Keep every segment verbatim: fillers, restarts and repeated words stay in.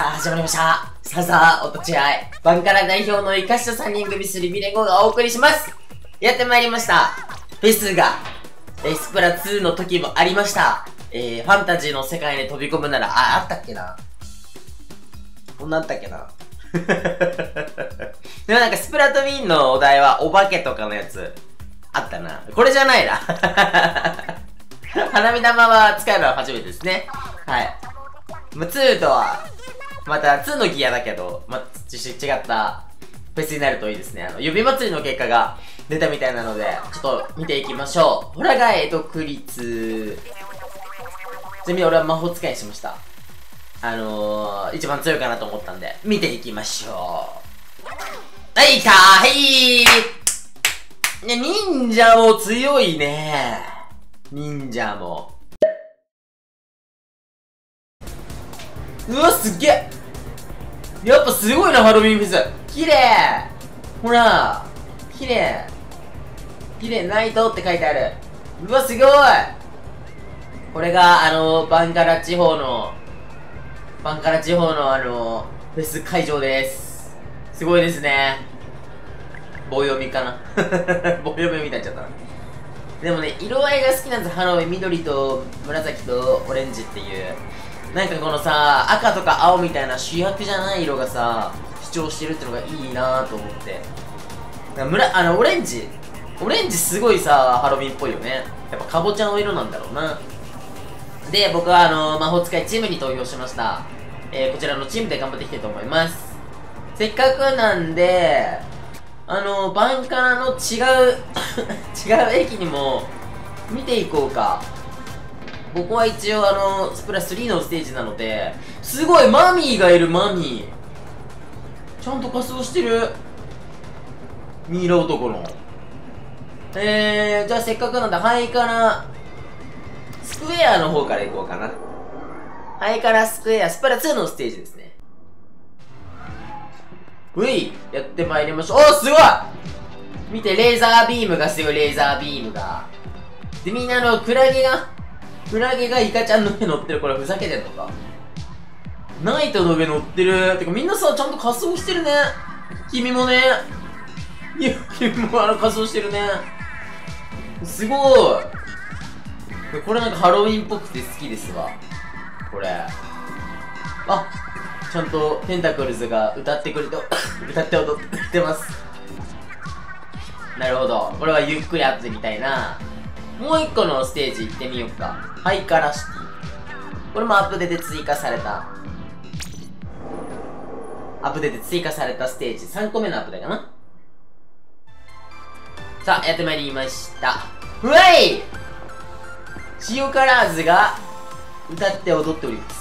さあ、始まりました。さあさあ、お立ち会い。バンカラ代表の生かしたさんにん組スリビレゴがお送りします。やってまいりました。フェスが、えスプラツーの時もありました。えー、ファンタジーの世界に飛び込むなら、あ、あったっけな。こんなんあったっけな。でもなんかスプラトゥーンのお題はお化けとかのやつ、あったな。これじゃないな。花火玉は使うのは初めてですね。はい。まあ、ツーとは、またツーのギアだけど、まあ、違ったフェスになるといいですね。あの、指祭りの結果が出たみたいなので、ちょっと見ていきましょう。ホラガエ独立。ちなみに俺は魔法使いにしました。あのー、一番強いかなと思ったんで、見ていきましょう。はい、かーいーね、忍者も強いね。忍者も。うわ、すっげえ。やっぱすごいな、ハロウィンフェス。綺麗。ほら。綺麗。綺麗、ナイトって書いてある。うわ、すごい。これが、あの、バンカラ地方の、バンカラ地方のあの、フェス会場です。すごいですね。棒読みかな。棒読みみたいになっちゃったな。でもね、色合いが好きなんです。ハロウィン、緑と紫とオレンジっていう。なんかこのさ、赤とか青みたいな主役じゃない色がさ、主張してるってのがいいなぁと思って。なんかむら、あの、オレンジ。オレンジすごいさ、ハロウィンっぽいよね。やっぱかぼちゃの色なんだろうな。で、僕はあの、魔法使いチームに投票しました。えー、こちらのチームで頑張っていきたいと思います。せっかくなんで、あの、バンカラの違う、違う駅にも見ていこうか。僕は一応あの、スプラスリーのステージなので、すごいマミーがいる、マミー。ちゃんと仮装してる。ミイラ男の。えー、じゃあせっかくなんで、ハイカラ、スクエアの方から行こうかな。ハイカラスクエア、スプラツーのステージですね。うい、やってまいりましょう。おー、すごい見て、レーザービームがすごい、レーザービームが。で、みんなあの、クラゲが、クラゲがイカちゃんの上乗ってる。これふざけてんのか。ナイトの上乗ってる。てかみんなさ、ちゃんと仮装してるね。君もね。いや、君もあの仮装してるね。すごい。これなんかハロウィンっぽくて好きですわ。これ。あ、ちゃんとテンタクルズが歌ってくれて、歌って踊ってます。なるほど。これはゆっくり会ってみたいな。もう一個のステージ行ってみようか。ハイカラシティ。これもアップデートで追加された。アップデートで追加されたステージ。さんこめのアップデートかな。さあ、やってまいりました。うわいシオカラーズが歌って踊っております。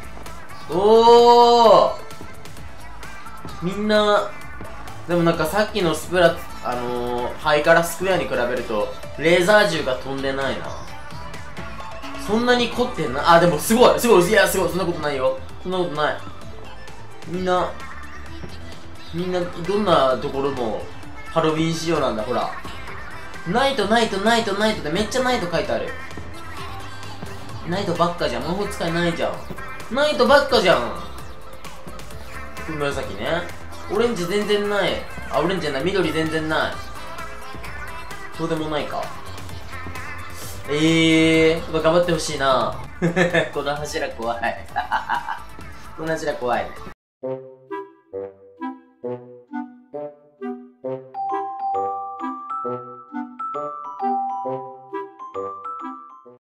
おーみんな、でもなんかさっきのスプラ、あのー、ハイカラスクエアに比べると、レーザー銃が飛んでないな。そんなに凝ってんな。あ、でもすごいすごいいや、すごいそんなことないよ。そんなことない。みんな、みんな、どんなところも、ハロウィン仕様なんだ、ほら。ナイト、ナイト、ナイト、ナイトでめっちゃナイト書いてある。ナイトばっかじゃん。魔法使いないじゃん。ナイトばっかじゃん。紫ね。オレンジ全然ない。あ、オレンジじゃない。緑全然ない。どうでもないか。えー、頑張ってほしいな。この柱怖い。この柱怖いね。